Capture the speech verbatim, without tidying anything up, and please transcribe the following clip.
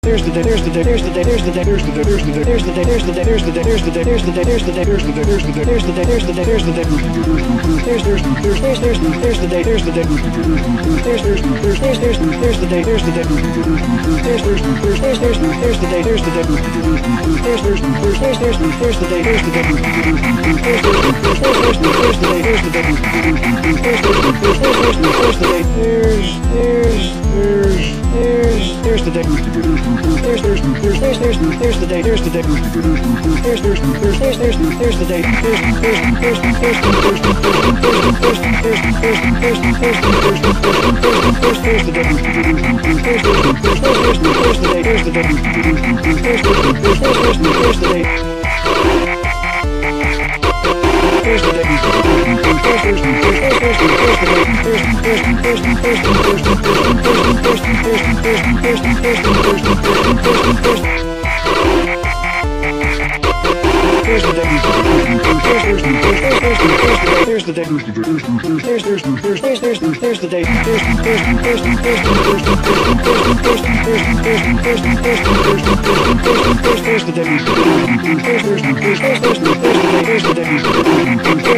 There's the day, there's the day, there's the day, there's the day, there's the day, there's the day, there's the day, there's the day, there's the day, there's the day, there's the day, there's the day, there's the day, there's the day, there's the day, there's the day, there's the day, there's there's there's there's there's there's there's the day, there's the day, there's there's there's there's there's there's the day, there's the day, there's there's there's there's there's there's the day, there's the day, there's there's there's there's there's there's the day, there's the day, there's there's there's there's there's the day, there's the day, there's there's there's there's the day, there's there's there's there's there's the day, there's there's there's there's there's there's the day, there's the day, there's there's there's there's there's there's the day, there's there's there's there's there's There's the day. There's there's there's there's there's there's there's the day. There's there's there's there's there's there's there's the day. There's there's there's there's there's the day. There's the day.